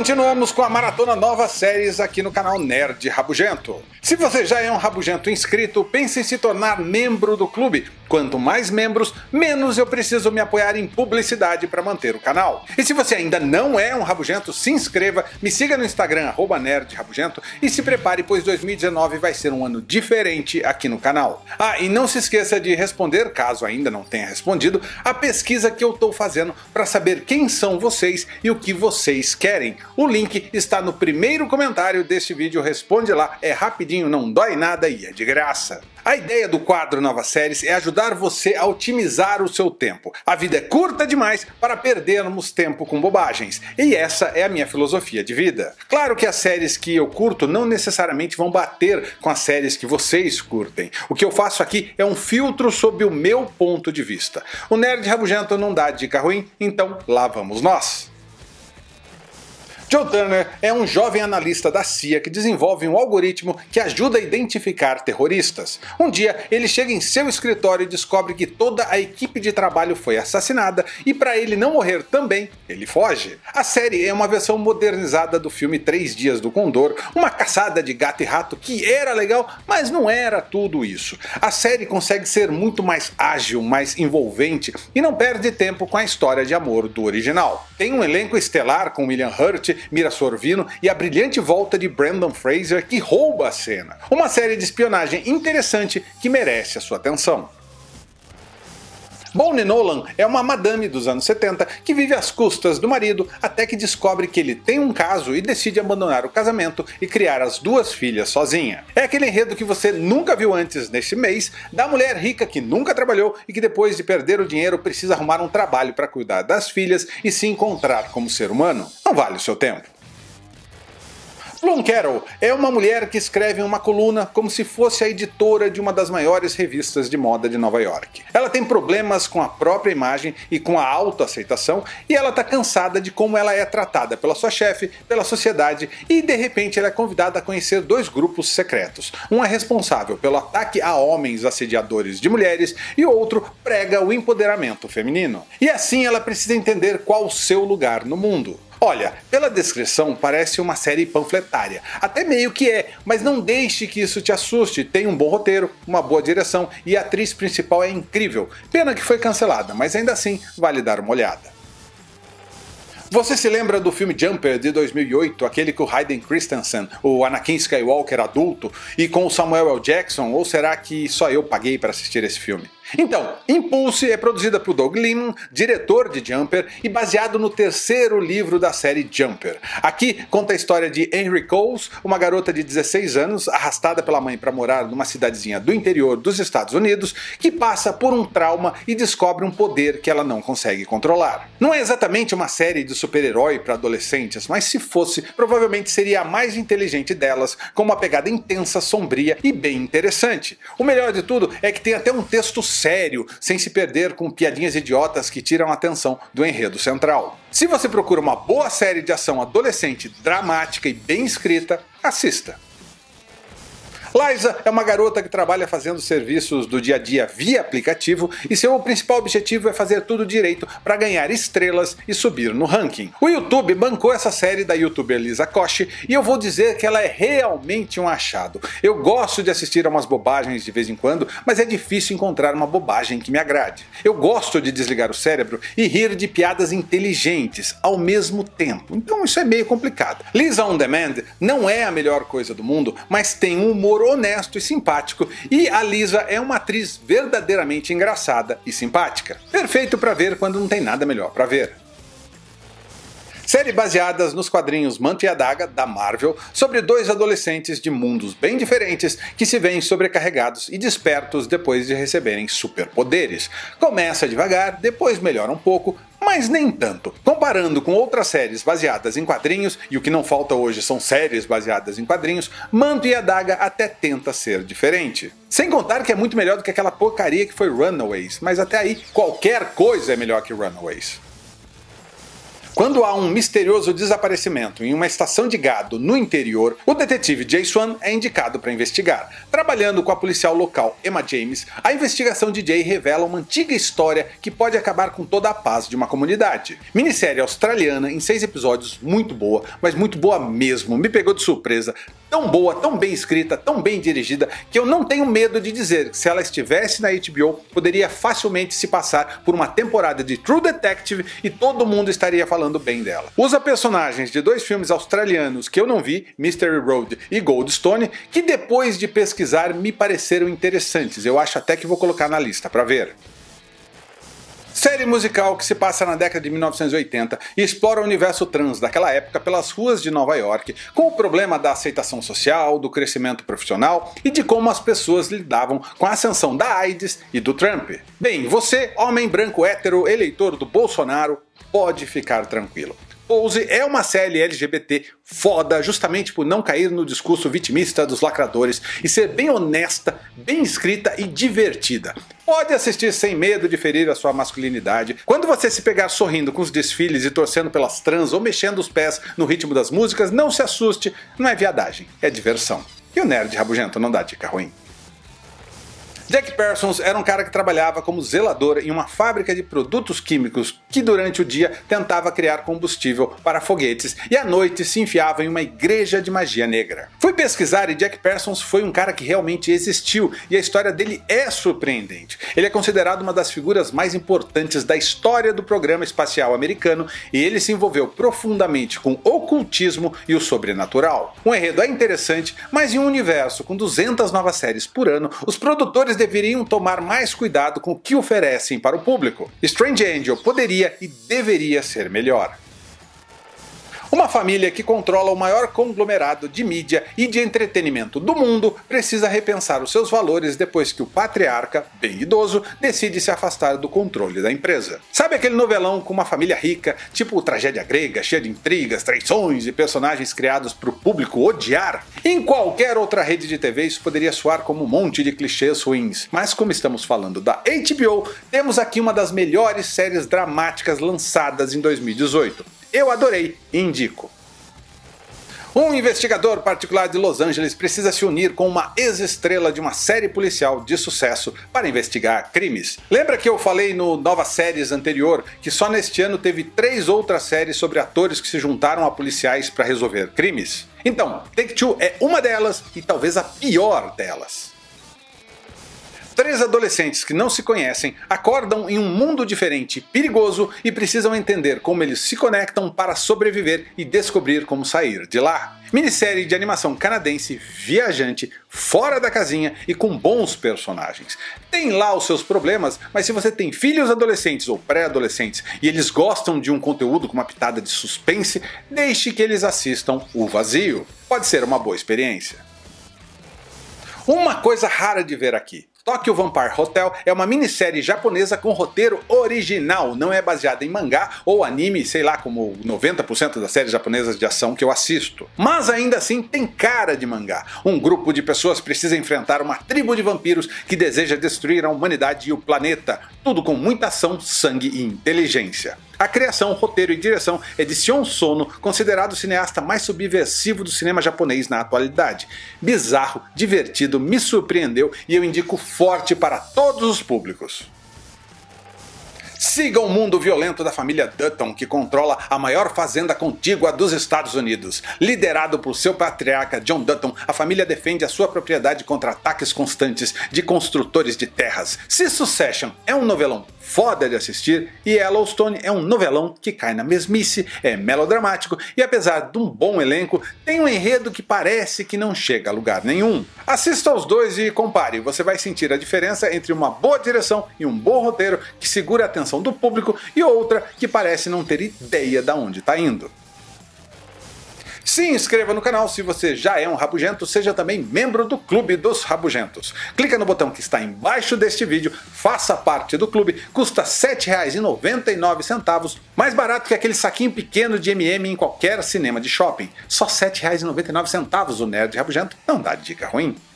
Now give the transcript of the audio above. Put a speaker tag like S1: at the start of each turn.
S1: Continuamos com a maratona Novas Séries aqui no canal Nerd Rabugento. Se você já é um rabugento inscrito, pense em se tornar membro do clube. Quanto mais membros, menos eu preciso me apoiar em publicidade para manter o canal. E se você ainda não é um rabugento, se inscreva, me siga no Instagram, @nerdrabugento, e se prepare, pois 2019 vai ser um ano diferente aqui no canal. Ah, e não se esqueça de responder, caso ainda não tenha respondido, a pesquisa que eu estou fazendo para saber quem são vocês e o que vocês querem. O link está no primeiro comentário deste vídeo, responde lá, é rapidinho, não dói nada e é de graça. A ideia do quadro Novas Séries é ajudar você a otimizar o seu tempo. A vida é curta demais para perdermos tempo com bobagens, e essa é a minha filosofia de vida. Claro que as séries que eu curto não necessariamente vão bater com as séries que vocês curtem. O que eu faço aqui é um filtro sob o meu ponto de vista. O Nerd Rabugento não dá dica ruim, então lá vamos nós. Joe Turner é um jovem analista da CIA que desenvolve um algoritmo que ajuda a identificar terroristas. Um dia, ele chega em seu escritório e descobre que toda a equipe de trabalho foi assassinada, e para ele não morrer também, ele foge. A série é uma versão modernizada do filme 3 Dias do Condor, uma caçada de gato e rato que era legal, mas não era tudo isso. A série consegue ser muito mais ágil, mais envolvente, e não perde tempo com a história de amor do original. Tem um elenco estelar com William Hurt, Mira Sorvino e a brilhante volta de Brendan Fraser, que rouba a cena. Uma série de espionagem interessante que merece a sua atenção. Bonnie Nolan é uma madame dos anos 70 que vive às custas do marido até que descobre que ele tem um caso e decide abandonar o casamento e criar as 2 filhas sozinha. É aquele enredo que você nunca viu antes neste mês, da mulher rica que nunca trabalhou e que depois de perder o dinheiro precisa arrumar um trabalho para cuidar das filhas e se encontrar como ser humano. Não vale o seu tempo. Plum Carroll é uma mulher que escreve uma coluna como se fosse a editora de uma das maiores revistas de moda de Nova York. Ela tem problemas com a própria imagem e com a autoaceitação, e ela está cansada de como ela é tratada pela sua chefe, pela sociedade, e de repente ela é convidada a conhecer 2 grupos secretos. Um é responsável pelo ataque a homens assediadores de mulheres e o outro prega o empoderamento feminino. E assim ela precisa entender qual o seu lugar no mundo. Olha, pela descrição parece uma série panfletária, até meio que é, mas não deixe que isso te assuste, tem um bom roteiro, uma boa direção e a atriz principal é incrível. Pena que foi cancelada, mas ainda assim vale dar uma olhada. Você se lembra do filme Jumper de 2008, aquele com o Hayden Christensen, o Anakin Skywalker adulto, e com o Samuel L. Jackson, ou será que só eu paguei para assistir esse filme? Então, Impulse é produzida por Doug Liman, diretor de Jumper, e baseado no 3º livro da série Jumper. Aqui conta a história de Henry Coles, uma garota de 16 anos, arrastada pela mãe para morar numa cidadezinha do interior dos Estados Unidos, que passa por um trauma e descobre um poder que ela não consegue controlar. Não é exatamente uma série de super-herói para adolescentes, mas se fosse, provavelmente seria a mais inteligente delas, com uma pegada intensa, sombria e bem interessante. O melhor de tudo é que tem até um texto sério, sem se perder com piadinhas idiotas que tiram a atenção do enredo central. Se você procura uma boa série de ação adolescente, dramática e bem escrita, assista. Liza é uma garota que trabalha fazendo serviços do dia a dia via aplicativo e seu principal objetivo é fazer tudo direito para ganhar estrelas e subir no ranking. O YouTube bancou essa série da youtuber Lisa Koshy e eu vou dizer que ela é realmente um achado. Eu gosto de assistir a umas bobagens de vez em quando, mas é difícil encontrar uma bobagem que me agrade. Eu gosto de desligar o cérebro e rir de piadas inteligentes ao mesmo tempo, então isso é meio complicado. Lisa On Demand não é a melhor coisa do mundo, mas tem um humor honesto e simpático, e a Lisa é uma atriz verdadeiramente engraçada e simpática. Perfeito para ver quando não tem nada melhor para ver. Série baseadas nos quadrinhos Manto e Adaga, da Marvel, sobre 2 adolescentes de mundos bem diferentes que se veem sobrecarregados e despertos depois de receberem superpoderes. Começa devagar, depois melhora um pouco, mas nem tanto. Comparando com outras séries baseadas em quadrinhos, e o que não falta hoje são séries baseadas em quadrinhos, Manto e Adaga até tenta ser diferente. Sem contar que é muito melhor do que aquela porcaria que foi Runaways, mas até aí qualquer coisa é melhor que Runaways. Quando há um misterioso desaparecimento em uma estação de gado no interior, o detetive Jay Swan é indicado para investigar. Trabalhando com a policial local Emma James, a investigação de Jay revela uma antiga história que pode acabar com toda a paz de uma comunidade. Minissérie australiana em 6 episódios, muito boa, mas muito boa mesmo, me pegou de surpresa. Tão boa, tão bem escrita, tão bem dirigida, que eu não tenho medo de dizer que se ela estivesse na HBO, poderia facilmente se passar por uma temporada de True Detective e todo mundo estaria falando bem dela. Usa personagens de 2 filmes australianos que eu não vi, Mystery Road e Goldstone, que depois de pesquisar me pareceram interessantes, eu acho até que vou colocar na lista para ver. Série musical que se passa na década de 1980 e explora o universo trans daquela época pelas ruas de Nova York, com o problema da aceitação social, do crescimento profissional e de como as pessoas lidavam com a ascensão da AIDS e do Trump. Bem, você, homem branco hétero, eleitor do Bolsonaro, pode ficar tranquilo. Pose é uma série LGBT foda justamente por não cair no discurso vitimista dos lacradores e ser bem honesta, bem escrita e divertida. Pode assistir sem medo de ferir a sua masculinidade. Quando você se pegar sorrindo com os desfiles e torcendo pelas trans ou mexendo os pés no ritmo das músicas, não se assuste, não é viadagem, é diversão. E o nerd rabugento não dá dica ruim. Jack Parsons era um cara que trabalhava como zelador em uma fábrica de produtos químicos que durante o dia tentava criar combustível para foguetes e à noite se enfiava em uma igreja de magia negra. Fui pesquisar e Jack Parsons foi um cara que realmente existiu e a história dele é surpreendente. Ele é considerado uma das figuras mais importantes da história do programa espacial americano e ele se envolveu profundamente com o ocultismo e o sobrenatural. O enredo é interessante, mas em um universo com 200 novas séries por ano, os produtores deveriam tomar mais cuidado com o que oferecem para o público. Strange Angel poderia e deveria ser melhor. Uma família que controla o maior conglomerado de mídia e de entretenimento do mundo precisa repensar os seus valores depois que o patriarca, bem idoso, decide se afastar do controle da empresa. Sabe aquele novelão com uma família rica, tipo tragédia grega, cheia de intrigas, traições e personagens criados para o público odiar? Em qualquer outra rede de TV isso poderia soar como um monte de clichês ruins, mas como estamos falando da HBO, temos aqui uma das melhores séries dramáticas lançadas em 2018. Eu adorei e indico. Um investigador particular de Los Angeles precisa se unir com uma ex-estrela de uma série policial de sucesso para investigar crimes. Lembra que eu falei no Novas Séries anterior que só neste ano teve 3 outras séries sobre atores que se juntaram a policiais para resolver crimes? Então, Take-Two é uma delas e talvez a pior delas. 3 adolescentes que não se conhecem acordam em um mundo diferente e perigoso e precisam entender como eles se conectam para sobreviver e descobrir como sair de lá. Minissérie de animação canadense, viajante, fora da casinha e com bons personagens. Tem lá os seus problemas, mas se você tem filhos adolescentes ou pré-adolescentes e eles gostam de um conteúdo com uma pitada de suspense, deixe que eles assistam O Vazio. Pode ser uma boa experiência. Uma coisa rara de ver aqui. Tokyo Vampire Hotel é uma minissérie japonesa com roteiro original, não é baseada em mangá ou anime, sei lá, como 90% das séries japonesas de ação que eu assisto. Mas ainda assim tem cara de mangá. Um grupo de pessoas precisa enfrentar uma tribo de vampiros que deseja destruir a humanidade e o planeta, tudo com muita ação, sangue e inteligência. A criação, roteiro e direção é de Sion Sono, considerado o cineasta mais subversivo do cinema japonês na atualidade. Bizarro, divertido, me surpreendeu e eu indico forte para todos os públicos. Siga o mundo violento da família Dutton, que controla a maior fazenda contígua dos Estados Unidos. Liderado por seu patriarca John Dutton, a família defende a sua propriedade contra ataques constantes de construtores de terras. Se Succession é um novelão foda de assistir, e Yellowstone é um novelão que cai na mesmice, é melodramático e apesar de um bom elenco, tem um enredo que parece que não chega a lugar nenhum. Assista aos dois e compare, você vai sentir a diferença entre uma boa direção e um bom roteiro que segura a atenção do público e outra que parece não ter ideia de onde está indo. Se inscreva no canal se você já é um rabugento, seja também membro do Clube dos Rabugentos. Clica no botão que está embaixo deste vídeo, faça parte do clube, custa R$ 7,99, mais barato que aquele saquinho pequeno de M&M em qualquer cinema de shopping. Só R$ 7,99, o nerd rabugento não dá dica ruim.